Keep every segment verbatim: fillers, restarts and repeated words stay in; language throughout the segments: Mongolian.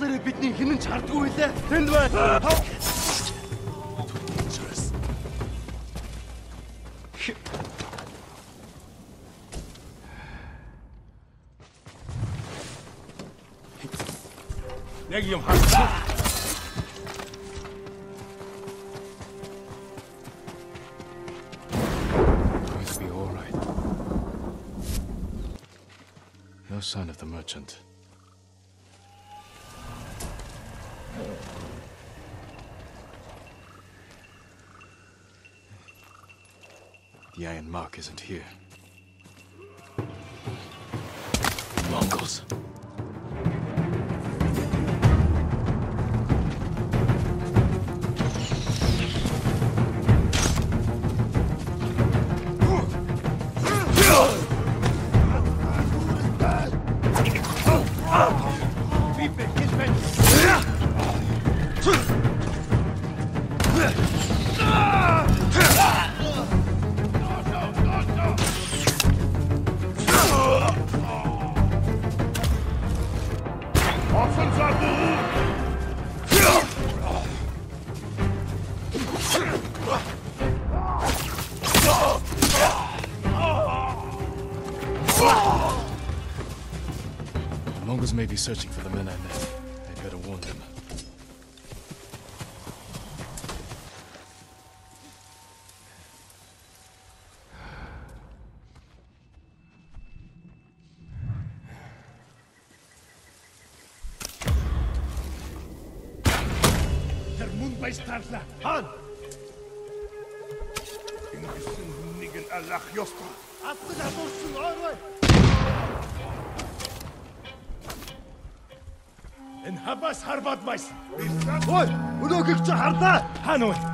Яаснараа бидний хинэн ч хардггүй лээ. Тэнд байна. Яг юм хаа. Going to be all right. No sign of the merchant. The iron mark isn't here. Mongols! The Mongols may be searching for the men I met. I'd better warn them. Han! Ingen Allah Jostra. Атсан хадуурсан ойрой. Энэ хабас харбад майс. Ой, өнөөгч чи хардаа. Хаана вэ?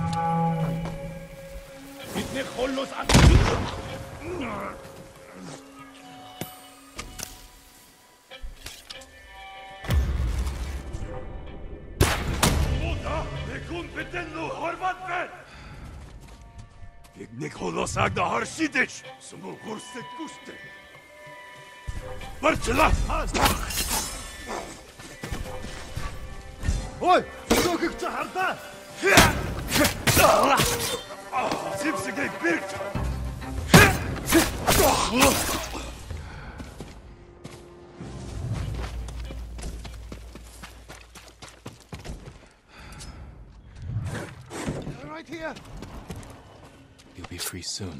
Бидний холлоос ат. Нэг холоосаг да харшидэж. Сүмү хурсэт гүштэй. Барчлаа. Ой, өнөөгч чи хардаа. Зипсэгэ бирч. Right here. You'll be free soon.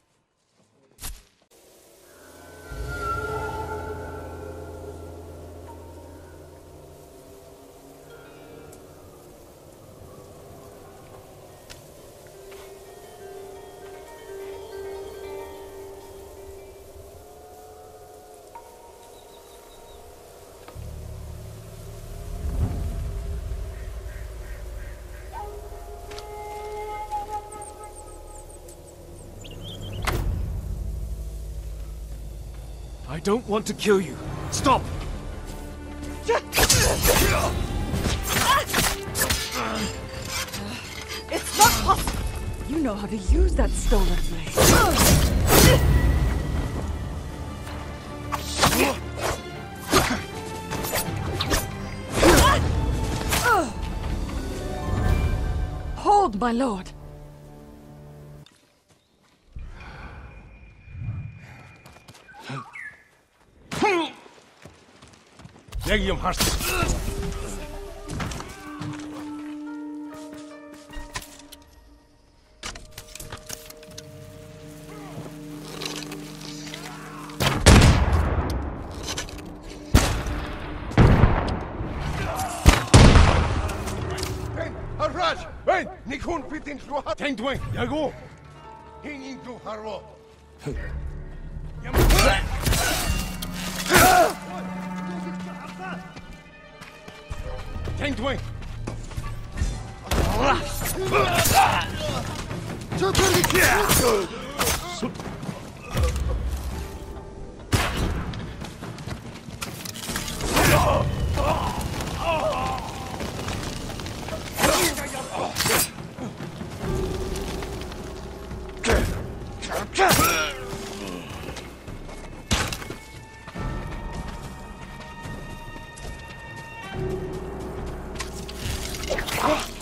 I don't want to kill you. Stop! It's not possible! You know how to use that stolen blade. Hold, my lord. Яг юм харсан. Арраж! Вэн! Нэг хүн бидний рүү хат. Тэнд вэ? Яг уу? Хин ин рүү харваа. Тэнд вэ? Ugh! Ah!